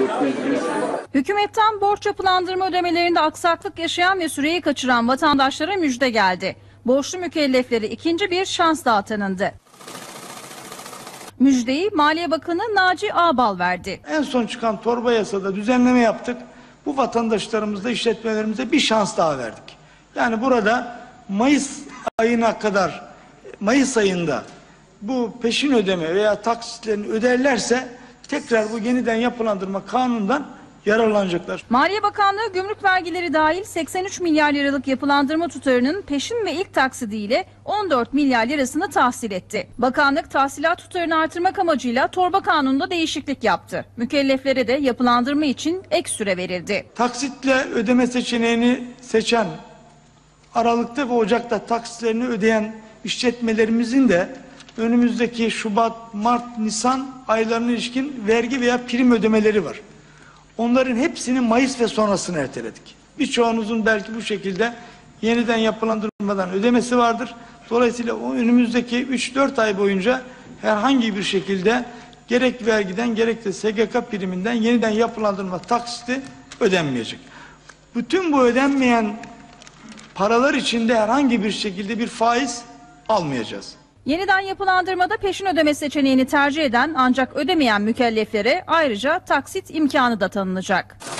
Hükümetten borç yapılandırma ödemelerinde aksaklık yaşayan ve süreyi kaçıran vatandaşlara müjde geldi. Borçlu mükelleflere ikinci bir şans daha tanındı. Müjdeyi Maliye Bakanı Naci Ağbal verdi. En son çıkan torba yasada düzenleme yaptık. Bu vatandaşlarımızda, işletmelerimize bir şans daha verdik. Yani burada Mayıs ayına kadar, Mayıs ayında bu peşin ödeme veya taksitlerini öderlerse tekrar bu yeniden yapılandırma kanunundan yararlanacaklar. Maliye Bakanlığı gümrük vergileri dahil 83 milyar liralık yapılandırma tutarının peşin ve ilk taksidiyle 14 milyar lirasını tahsil etti. Bakanlık tahsilat tutarını artırmak amacıyla torba kanununda değişiklik yaptı. Mükelleflere de yapılandırma için ek süre verildi. Taksitle ödeme seçeneğini seçen, Aralık'ta ve Ocak'ta taksitlerini ödeyen işletmelerimizin de önümüzdeki Şubat, Mart, Nisan aylarına ilişkin vergi veya prim ödemeleri var. Onların hepsini Mayıs ve sonrasını erteledik. Birçoğunuzun belki bu şekilde yeniden yapılandırmadan ödemesi vardır. Dolayısıyla o önümüzdeki 3-4 ay boyunca herhangi bir şekilde gerek vergiden gerek de SGK priminden yeniden yapılandırma taksiti ödenmeyecek. Bütün bu ödenmeyen paralar içinde herhangi bir şekilde bir faiz almayacağız. Yeniden yapılandırmada peşin ödeme seçeneğini tercih eden ancak ödemeyen mükelleflere ayrıca taksit imkanı da tanınacak.